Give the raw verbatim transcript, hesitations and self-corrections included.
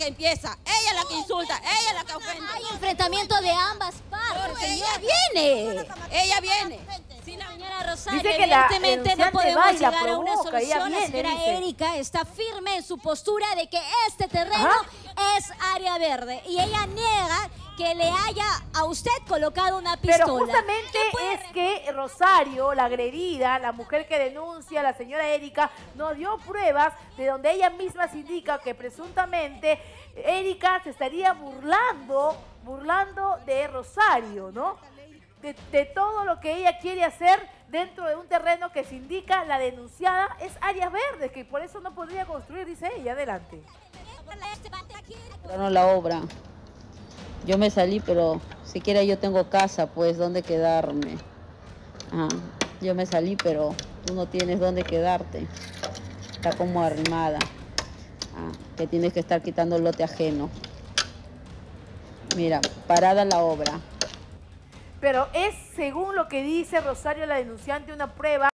empieza, ella es la que insulta, ella es la que ofende. Hay enfrentamiento de ambas partes, Porque ella señora. viene, ella viene. Sí, la señora Rosario, Dice que la evidentemente no denunciante podemos va y la llegar a una provoca, ella solución. La viene, señora dice. Erika está firme en su postura de que este terreno Ajá. es área verde y ella niega que le haya a usted colocado una pistola. Pero justamente es que Rosario, la agredida, la mujer que denuncia, la señora Erika, nos dio pruebas de donde ella misma se indica que presuntamente Erika se estaría burlando, burlando de Rosario, ¿no? De, de todo lo que ella quiere hacer dentro de un terreno que se indica la denunciada es áreas verdes, que por eso no podría construir, dice ella. Adelante. No la obra. Yo me salí, pero siquiera yo tengo casa, pues, dónde quedarme. Ah, yo me salí, pero tú no tienes dónde quedarte. Está como arrimada. Ah, que tienes que estar quitando el lote ajeno. Mira, parada la obra. Pero es, según lo que dice Rosario, la denunciante, una prueba